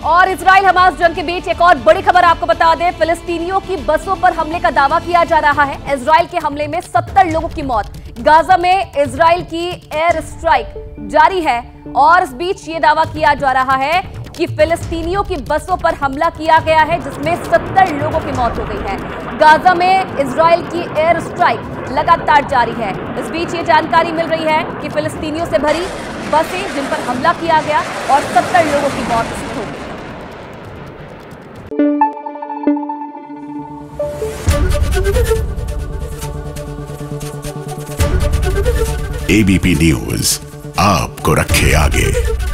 और Israel Hamas जंग के बीच एक और बड़ी खबर आपको बता दें, फिलिस्तीनियों की बसों पर हमले का दावा किया जा रहा है। इजराइल के हमले में 70 लोगों की मौत। गाजा में इजराइल की एयर स्ट्राइक जारी है और इस बीच ये दावा किया जा रहा है कि फिलिस्तीनियों की बसों पर हमला किया गया है, जिसमें 70 लोगों की मौत हो गई है। गाजा में इजराइल की एयर स्ट्राइक लगातार जारी है। इस बीच ये जानकारी मिल रही है कि फिलिस्तीनियों से भरी बसें जिन पर हमला किया गया और 70 लोगों की मौत हो गई। एबीपी न्यूज आपको रखे आगे।